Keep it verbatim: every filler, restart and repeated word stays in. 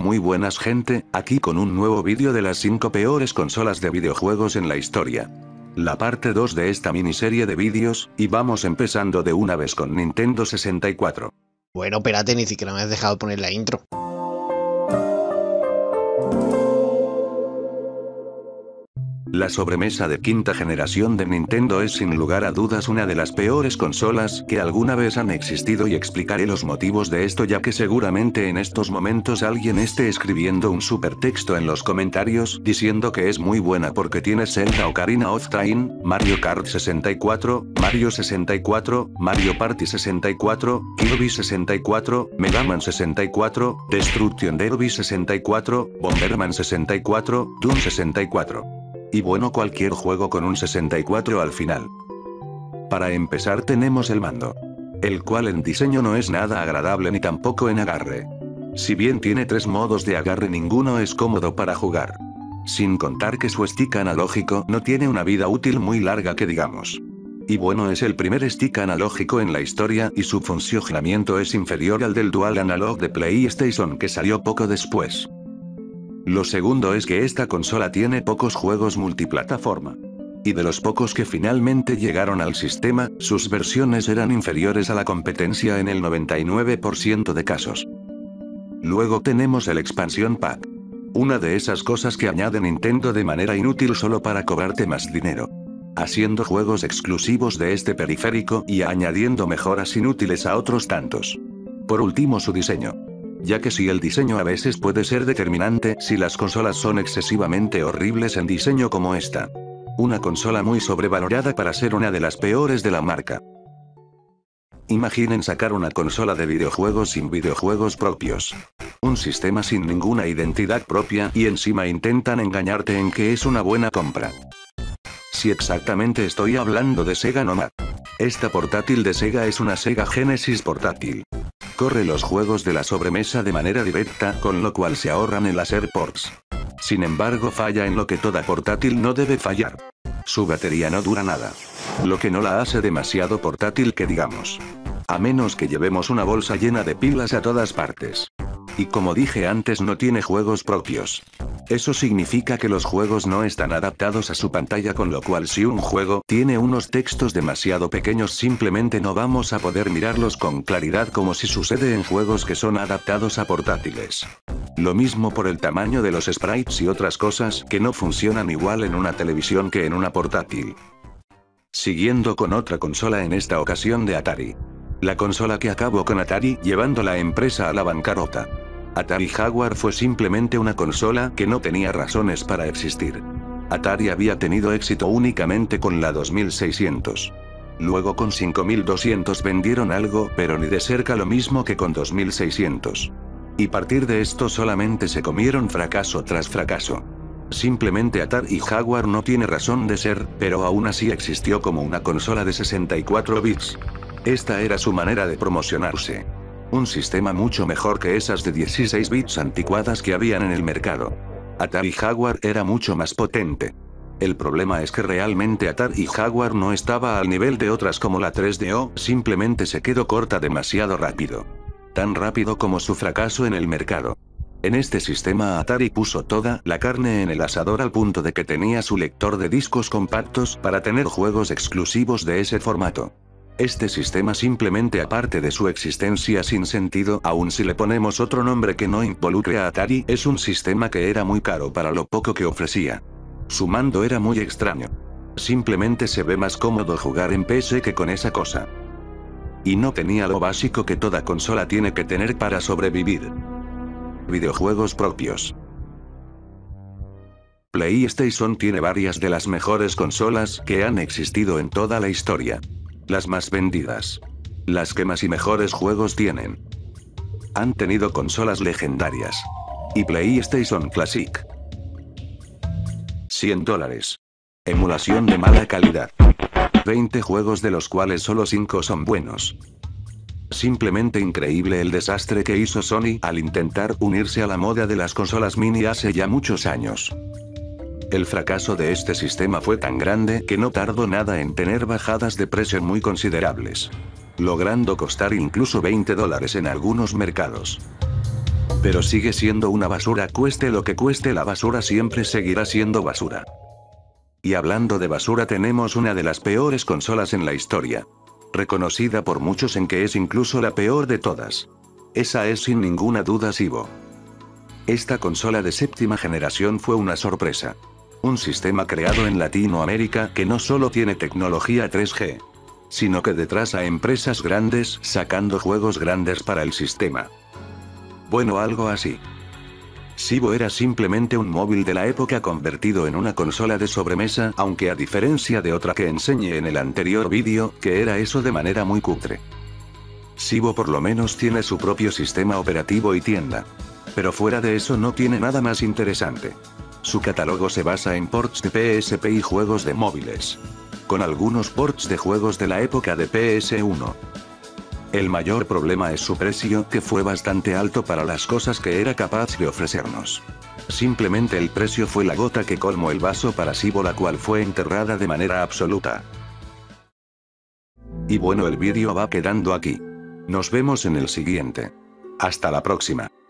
Muy buenas gente, aquí con un nuevo vídeo de las cinco peores consolas de videojuegos en la historia. La parte dos de esta miniserie de vídeos, y vamos empezando de una vez con Nintendo sesenta y cuatro. Bueno, espérate, ni siquiera me has dejado poner la intro. La sobremesa de quinta generación de Nintendo es sin lugar a dudas una de las peores consolas que alguna vez han existido y explicaré los motivos de esto, ya que seguramente en estos momentos alguien esté escribiendo un supertexto en los comentarios diciendo que es muy buena porque tiene Zelda Ocarina of Time, Mario Kart sesenta y cuatro, Mario sesenta y cuatro, Mario Party sesenta y cuatro, Kirby sesenta y cuatro, Mega Man sesenta y cuatro, Destruction Derby sesenta y cuatro, Bomberman sesenta y cuatro, Doom sesenta y cuatro. Y bueno, cualquier juego con un sesenta y cuatro al final. Para empezar tenemos el mando, el cual en diseño no es nada agradable ni tampoco en agarre. Si bien tiene tres modos de agarre, ninguno es cómodo para jugar. Sin contar que su stick analógico no tiene una vida útil muy larga que digamos. Y bueno, es el primer stick analógico en la historia y su funcionamiento es inferior al del Dual Analog de PlayStation que salió poco después. Lo segundo es que esta consola tiene pocos juegos multiplataforma. Y de los pocos que finalmente llegaron al sistema, sus versiones eran inferiores a la competencia en el noventa y nueve por ciento de casos. Luego tenemos el Expansion Pack. Una de esas cosas que añade Nintendo de manera inútil solo para cobrarte más dinero. Haciendo juegos exclusivos de este periférico y añadiendo mejoras inútiles a otros tantos. Por último, su diseño. Ya que si el diseño a veces puede ser determinante si las consolas son excesivamente horribles en diseño como esta. Una consola muy sobrevalorada para ser una de las peores de la marca. Imaginen sacar una consola de videojuegos sin videojuegos propios. Un sistema sin ninguna identidad propia y encima intentan engañarte en que es una buena compra. Si exactamente estoy hablando de Sega Nomad. Esta portátil de Sega es una Sega Genesis portátil. Corre los juegos de la sobremesa de manera directa, con lo cual se ahorran el hacer ports. Sin embargo, falla en lo que toda portátil no debe fallar. Su batería no dura nada. Lo que no la hace demasiado portátil que digamos. A menos que llevemos una bolsa llena de pilas a todas partes. Y como dije antes, no tiene juegos propios. Eso significa que los juegos no están adaptados a su pantalla, con lo cual si un juego tiene unos textos demasiado pequeños simplemente no vamos a poder mirarlos con claridad, como si sucede en juegos que son adaptados a portátiles. Lo mismo por el tamaño de los sprites y otras cosas que no funcionan igual en una televisión que en una portátil. Siguiendo con otra consola, en esta ocasión de Atari. La consola que acabó con Atari llevando la empresa a la bancarrota. Atari Jaguar fue simplemente una consola que no tenía razones para existir. Atari había tenido éxito únicamente con la dos mil seiscientos. Luego con cinco mil doscientos vendieron algo, pero ni de cerca lo mismo que con dos mil seiscientos. Y a partir de esto solamente se comieron fracaso tras fracaso. Simplemente Atari Jaguar no tiene razón de ser, pero aún así existió como una consola de sesenta y cuatro bits. Esta era su manera de promocionarse. Un sistema mucho mejor que esas de dieciséis bits anticuadas que habían en el mercado. Atari Jaguar era mucho más potente. El problema es que realmente Atari Jaguar no estaba al nivel de otras como la tres D O, simplemente se quedó corta demasiado rápido. Tan rápido como su fracaso en el mercado. En este sistema Atari puso toda la carne en el asador al punto de que tenía su lector de discos compactos para tener juegos exclusivos de ese formato. Este sistema simplemente, aparte de su existencia sin sentido, aun si le ponemos otro nombre que no involucre a Atari, es un sistema que era muy caro para lo poco que ofrecía. Su mando era muy extraño. Simplemente se ve más cómodo jugar en P C que con esa cosa. Y no tenía lo básico que toda consola tiene que tener para sobrevivir. Videojuegos propios. PlayStation tiene varias de las mejores consolas que han existido en toda la historia. Las más vendidas. Las que más y mejores juegos tienen. Han tenido consolas legendarias. Y PlayStation Classic. cien dólares. Emulación de mala calidad. veinte juegos de los cuales solo cinco son buenos. Simplemente increíble el desastre que hizo Sony al intentar unirse a la moda de las consolas mini hace ya muchos años. El fracaso de este sistema fue tan grande que no tardó nada en tener bajadas de precio muy considerables. Logrando costar incluso veinte dólares en algunos mercados. Pero sigue siendo una basura, cueste lo que cueste, la basura siempre seguirá siendo basura. Y hablando de basura, tenemos una de las peores consolas en la historia. Reconocida por muchos en que es incluso la peor de todas. Esa es sin ninguna duda Cibo. Esta consola de séptima generación fue una sorpresa. Un sistema creado en Latinoamérica que no solo tiene tecnología tres G, sino que detrás a empresas grandes sacando juegos grandes para el sistema. Bueno, algo así. Cibo era simplemente un móvil de la época convertido en una consola de sobremesa, aunque a diferencia de otra que enseñé en el anterior vídeo, que era eso de manera muy cutre. Cibo por lo menos tiene su propio sistema operativo y tienda. Pero fuera de eso no tiene nada más interesante. Su catálogo se basa en ports de P S P y juegos de móviles. Con algunos ports de juegos de la época de P S uno. El mayor problema es su precio, que fue bastante alto para las cosas que era capaz de ofrecernos. Simplemente el precio fue la gota que colmó el vaso para Cibo, la cual fue enterrada de manera absoluta. Y bueno, el vídeo va quedando aquí. Nos vemos en el siguiente. Hasta la próxima.